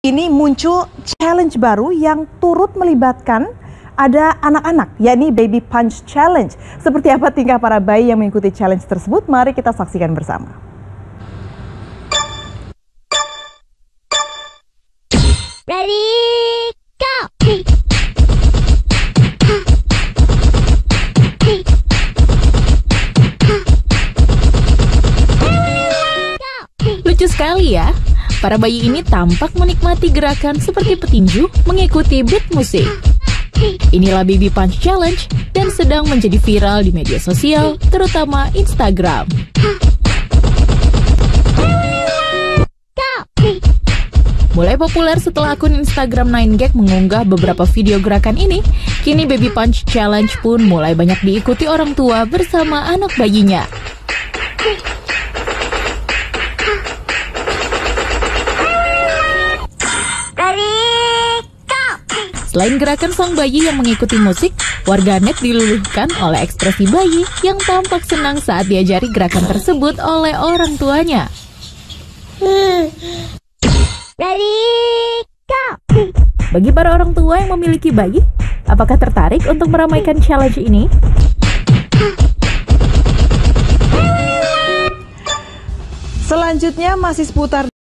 Ini muncul challenge baru yang turut melibatkan ada anak-anak, yakni Baby Punch Challenge. Seperti apa tingkah para bayi yang mengikuti challenge tersebut? Mari kita saksikan bersama. Ready, go! Lucu sekali ya. Para bayi ini tampak menikmati gerakan seperti petinju mengikuti beat musik. Inilah Baby Punch Challenge dan sedang menjadi viral di media sosial, terutama Instagram. Mulai populer setelah akun Instagram 9gag mengunggah beberapa video gerakan ini, kini Baby Punch Challenge pun mulai banyak diikuti orang tua bersama anak bayinya. Selain gerakan sang bayi yang mengikuti musik, warganet diluluhkan oleh ekspresi bayi yang tampak senang saat diajari gerakan tersebut oleh orang tuanya. Ready, go! Bagi para orang tua yang memiliki bayi, apakah tertarik untuk meramaikan challenge ini? Selanjutnya masih seputar